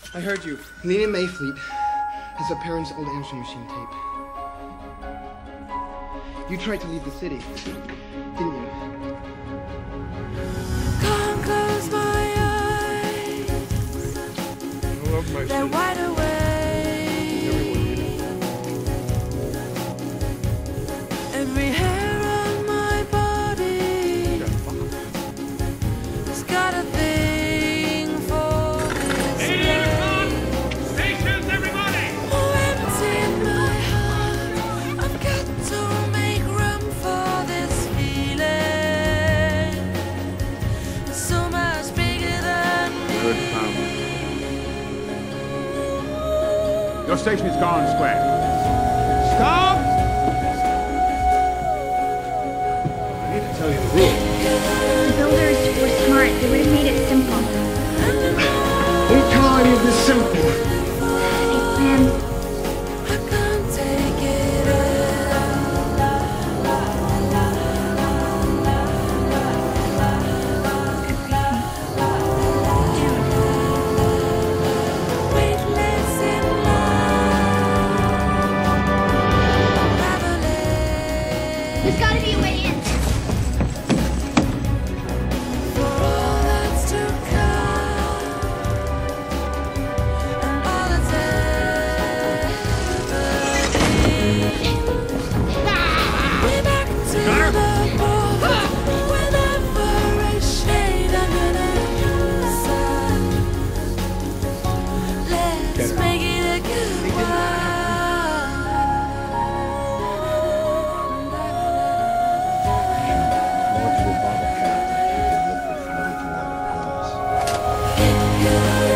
I heard you. Nina Mayfleet has her parents' old answering machine tape. You tried to leave the city, didn't you? Can't close my eyes. I love my They're city. wide awake. Every hair on my body has got a thing for this place. Stations, everybody! Oh, empty in my heart. I've got to make room for this feeling. It's so much bigger than me. Your station is gone, Square. Stop! I need to tell you the rules. The builders were smart. They would have made it simple. Don't tell any of this simple. They planned. I can't take it weightless in There's got to be a way in. for all that's to come and all that's ever been. Way back to the ball, whenever a shade under the sun. Let's make it a good one. Go to a bottle cap and look for some other 2 hour class.